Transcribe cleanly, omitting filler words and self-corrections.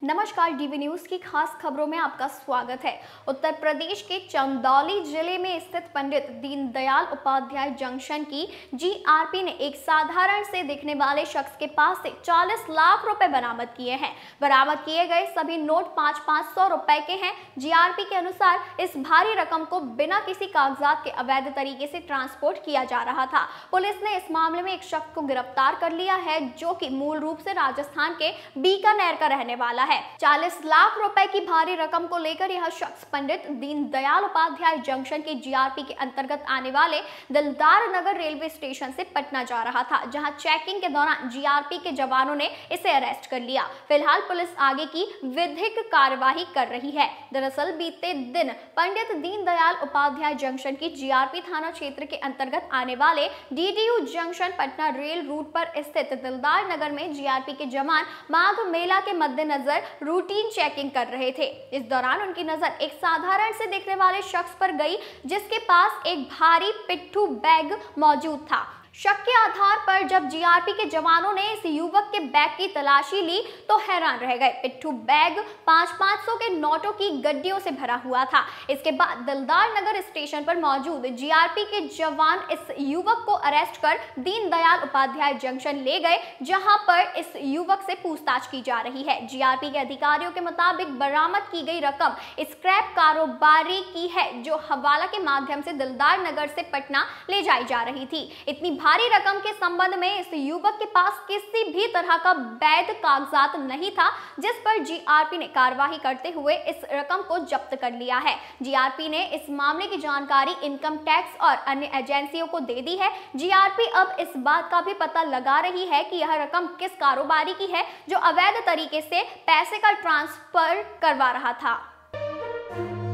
नमस्कार, DV news की खास खबरों में आपका स्वागत है। उत्तर प्रदेश के चंदौली जिले में स्थित पंडित दीनदयाल उपाध्याय जंक्शन की जीआरपी ने एक साधारण से दिखने वाले शख्स के पास से 40 लाख रुपए बरामद किए हैं। बरामद किए गए सभी नोट 500 रुपए के हैं। जीआरपी के अनुसार इस भारी रकम को बिना किसी कागजात के अवैध तरीके से ट्रांसपोर्ट किया जा रहा था। पुलिस ने इस मामले में एक शख्स को गिरफ्तार कर लिया है, जो कि मूल रूप से राजस्थान के बीकानेर का रहने वाला है। 40 लाख रुपए की भारी रकम को लेकर यह शख्स पंडित दीनदयाल उपाध्याय जंक्शन की जीआरपी के अंतर्गत आने वाले दिलदार नगर रेलवे स्टेशन से पटना जा रहा था, जहां चेकिंग के दौरान जीआरपी के जवानों ने इसे अरेस्ट कर लिया। फिलहाल पुलिस आगे की विधिक कार्यवाही कर रही है। दरअसल बीते दिन पंडित दीनदयाल उपाध्याय जंक्शन की जीआरपी थाना क्षेत्र के अंतर्गत आने वाले DDU junction Patna rail route पर स्थित दिलदार नगर में जीआरपी के जवान माघ मेला के मद्देनजर रूटीन चेकिंग कर रहे थे। इस दौरान उनकी नजर एक साधारण से दिखने वाले शख्स पर गई, जिसके पास एक भारी पिट्ठू बैग मौजूद था। शक के आधार पर जब जीआरपी के जवानों ने इस युवक के बैग की तलाशी ली तो हैरान रह गए। पिट्ठू बैग 500 के नोटों की गड्डियों से भरा हुआ था। इसके बाद दिलदार नगर स्टेशन पर मौजूद जीआरपी के जवान इस युवक को अरेस्ट कर दीनदयाल उपाध्याय जंक्शन ले गए, जहां पर इस युवक से पूछताछ की जा रही है। जीआरपी के अधिकारियों के मुताबिक बरामद की गई रकम स्क्रैप कारोबारी की है, जो हवाला के माध्यम से दिलदार नगर से पटना ले जाई जा रही थी। इतनी भारी रकम के संबंध में इस युवक के पास किसी भी तरह का वैध कागजात नहीं था, जिस पर जीआरपी ने कार्रवाई करते हुए इस रकम को जब्त कर लिया है। जीआरपी ने इस मामले की जानकारी इनकम टैक्स और अन्य एजेंसियों को दे दी है। जीआरपी अब इस बात का भी पता लगा रही है कि यह रकम किस कारोबारी की है, जो अवैध तरीके से पैसे का ट्रांसफर करवा रहा था।